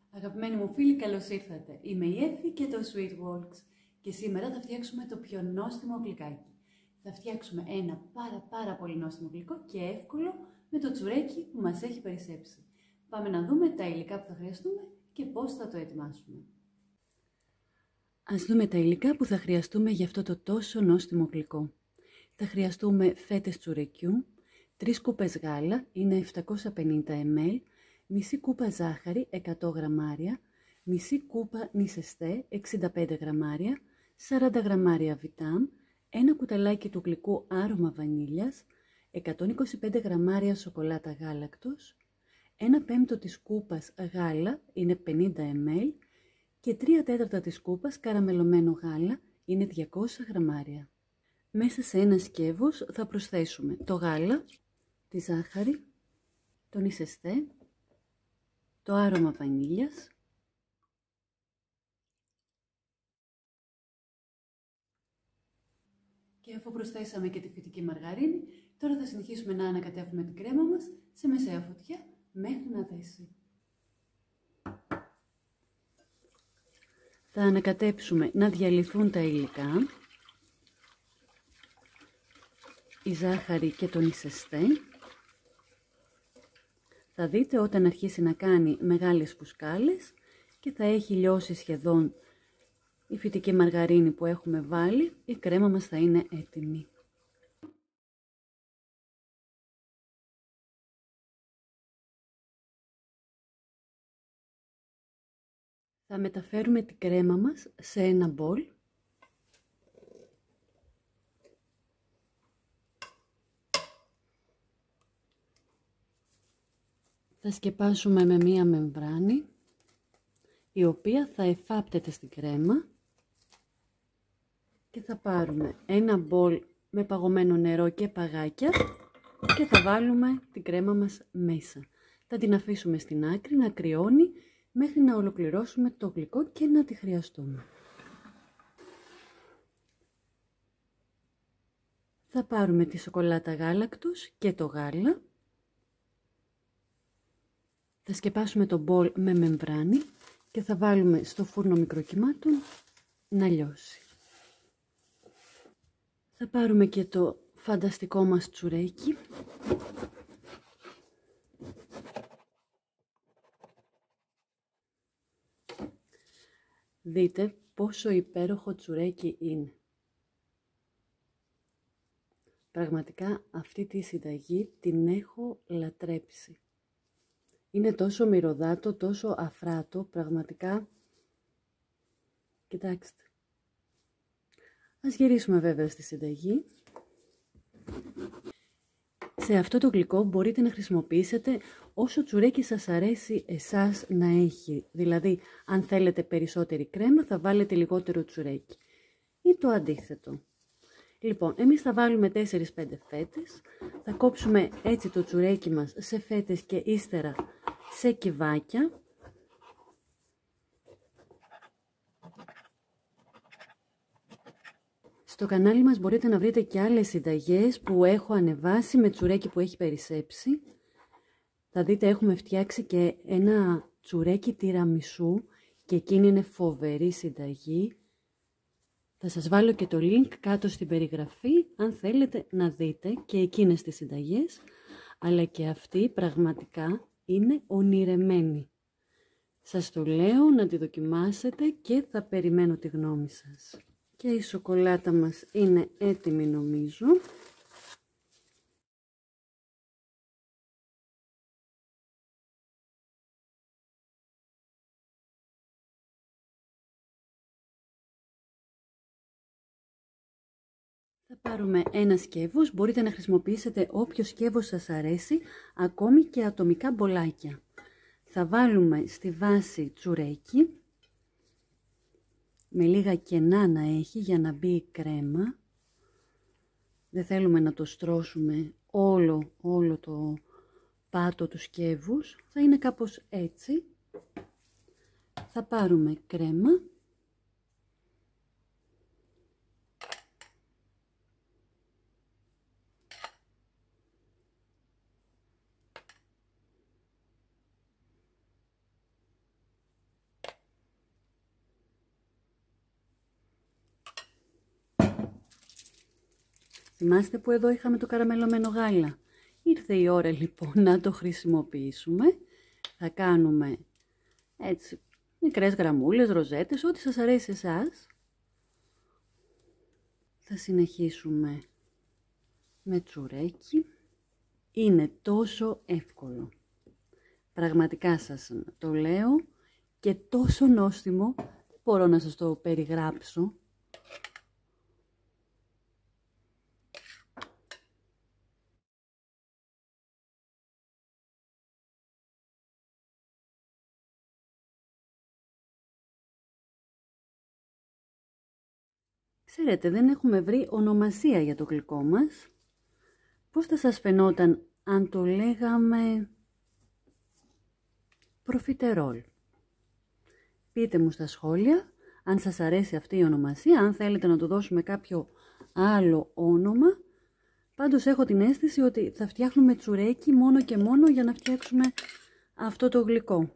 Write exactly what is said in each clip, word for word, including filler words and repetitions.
Αγαπημένοι μου φίλοι, καλώς ήρθατε. Είμαι η Εύη και το Sweetworks και σήμερα θα φτιάξουμε το πιο νόστιμο γλυκάκι. Θα φτιάξουμε ένα πάρα πάρα πολύ νόστιμο γλυκό και εύκολο με το τσουρέκι που μας έχει περισσέψει. Πάμε να δούμε τα υλικά που θα χρειαστούμε και πώς θα το ετοιμάσουμε. Ας δούμε τα υλικά που θα χρειαστούμε για αυτό το τόσο νόστιμο γλυκό. Θα χρειαστούμε φέτες τσουρεκιού, τρεις κούπες γάλα, είναι επτακόσια πενήντα μιλιλίτρα, μισή κούπα ζάχαρη, εκατό γραμμάρια, μισή κούπα νησεστέ, εξήντα πέντε γραμμάρια, σαράντα γραμμάρια βιτάμ, ένα κουταλάκι του γλυκού άρωμα βανίλιας, εκατόν είκοσι πέντε γραμμάρια σοκολάτα γάλακτος, ένα πέμπτο της κούπας γάλα, είναι πενήντα μιλιλίτρα, και τρία τέταρτα της κούπας καραμελωμένο γάλα, είναι διακόσια γραμμάρια. Μέσα σε ένα σκεύος θα προσθέσουμε το γάλα, τη ζάχαρη, τον νησεστέ, το άρωμα βανίλιας, και αφού προσθέσαμε και τη φυτική μαργαρίνη, τώρα θα συνεχίσουμε να ανακατεύουμε την κρέμα μας σε μεσαία φωτιά μέχρι να δέσει. Θα ανακατέψουμε να διαλυθούν τα υλικά, η ζάχαρη και το νησεστέ. Θα δείτε όταν αρχίσει να κάνει μεγάλες φουσκάλες και θα έχει λιώσει σχεδόν η φυτική μαργαρίνη που έχουμε βάλει, η κρέμα μας θα είναι έτοιμη. Θα μεταφέρουμε την κρέμα μας σε ένα μπολ. Θα σκεπάσουμε με μία μεμβράνη, η οποία θα εφάπτεται στην κρέμα, και θα πάρουμε ένα μπολ με παγωμένο νερό και παγάκια και θα βάλουμε την κρέμα μας μέσα. Θα την αφήσουμε στην άκρη να κρυώνει μέχρι να ολοκληρώσουμε το γλυκό και να τη χρειαστούμε. Θα πάρουμε τη σοκολάτα γάλακτος και το γάλα. Θα σκεπάσουμε το μπολ με μεμβράνη και θα βάλουμε στο φούρνο μικροκυμάτων να λιώσει. Θα πάρουμε και το φανταστικό μας τσουρέκι. Δείτε πόσο υπέροχο τσουρέκι είναι. Πραγματικά αυτή τη συνταγή την έχω λατρέψει. Είναι τόσο μυρωδάτο, τόσο αφράτο, πραγματικά. Κοιτάξτε. Ας γυρίσουμε βέβαια στη συνταγή. Σε αυτό το γλυκό μπορείτε να χρησιμοποιήσετε όσο τσουρέκι σας αρέσει εσάς να έχει. Δηλαδή, αν θέλετε περισσότερη κρέμα θα βάλετε λιγότερο τσουρέκι. Ή το αντίθετο. Λοιπόν, εμείς θα βάλουμε τέσσερις πέντε φέτες. Θα κόψουμε έτσι το τσουρέκι μας σε φέτες και ύστερα σε κυβάκια. Στο κανάλι μας μπορείτε να βρείτε και άλλες συνταγές που έχω ανεβάσει με τσουρέκι που έχει περισσέψει. Θα δείτε έχουμε φτιάξει και ένα τσουρέκι τιραμισού και εκείνη είναι φοβερή συνταγή. Θα σας βάλω και το link κάτω στην περιγραφή αν θέλετε να δείτε και εκείνες τις συνταγές. Αλλά και αυτή πραγματικά είναι ονειρεμένη. Σας το λέω να τη δοκιμάσετε και θα περιμένω τη γνώμη σας. Και η σοκολάτα μας είναι έτοιμη νομίζω. Θα πάρουμε ένα σκεύος, μπορείτε να χρησιμοποιήσετε όποιο σκεύος σας αρέσει, ακόμη και ατομικά μπολάκια. Θα βάλουμε στη βάση τσουρέκι, με λίγα κενά να έχει για να μπει η κρέμα. Δεν θέλουμε να το στρώσουμε όλο, όλο το πάτο του σκεύους, θα είναι κάπως έτσι. Θα πάρουμε κρέμα. Θυμάστε που εδώ είχαμε το καραμελωμένο γάλα. Ήρθε η ώρα λοιπόν να το χρησιμοποιήσουμε. Θα κάνουμε έτσι μικρές γραμμούλες, ροζέτες, ό,τι σας αρέσει εσάς. Θα συνεχίσουμε με τσουρέκι. Είναι τόσο εύκολο. Πραγματικά σας το λέω και τόσο νόστιμο. Δεν μπορώ να σας το περιγράψω. Ξέρετε, δεν έχουμε βρει ονομασία για το γλυκό μας. Πώς θα σας φαινόταν αν το λέγαμε προφιτερόλ? Πείτε μου στα σχόλια αν σας αρέσει αυτή η ονομασία, αν θέλετε να του δώσουμε κάποιο άλλο όνομα. Πάντως έχω την αίσθηση ότι θα φτιάχνουμε τσουρέκι μόνο και μόνο για να φτιάξουμε αυτό το γλυκό.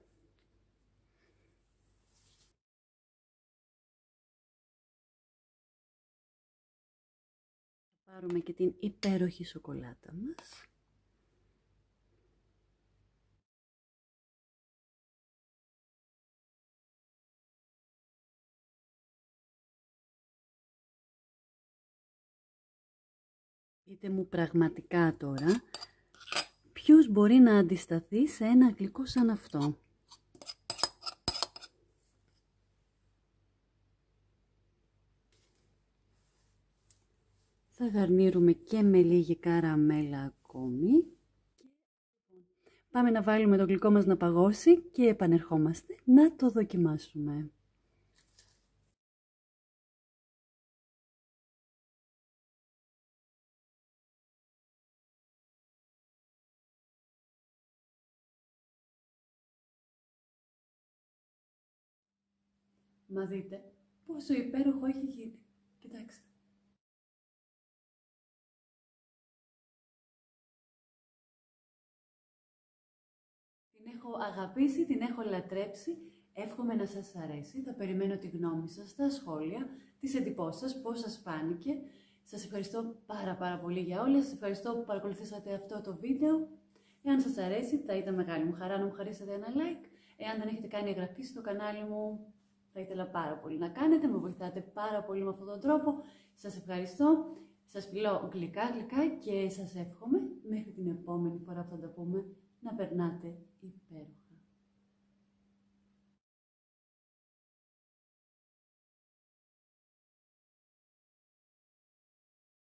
Θα πάρουμε και την υπέροχη σοκολάτα μας. Πείτε μου πραγματικά τώρα, ποιος μπορεί να αντισταθεί σε ένα γλυκό σαν αυτό? Θα γαρνίρουμε και με λίγη καραμέλα ακόμη. Πάμε να βάλουμε το γλυκό μας να παγώσει και επανερχόμαστε να το δοκιμάσουμε. Μα δείτε πόσο υπέροχο έχει γίνει. Κοιτάξτε. Την έχω αγαπήσει, την έχω λατρέψει. Εύχομαι να σας αρέσει. Θα περιμένω τη γνώμη σας στα σχόλια, τις εντυπώσεις σας, πώς σας φάνηκε. Σας ευχαριστώ πάρα πάρα πολύ για όλα. Σας ευχαριστώ που παρακολουθήσατε αυτό το βίντεο. Εάν σας αρέσει, θα ήταν μεγάλη μου χαρά να μου χαρίσετε ένα like. Εάν δεν έχετε κάνει εγγραφή στο κανάλι μου, θα ήθελα πάρα πολύ να κάνετε. Με βοηθάτε πάρα πολύ με αυτόν τον τρόπο. Σας ευχαριστώ. Σας φιλώ γλυκά γλυκά και σας εύχομαι μέχρι την επόμενη φορά που θα τα πούμε να περνάτε υπέροχα.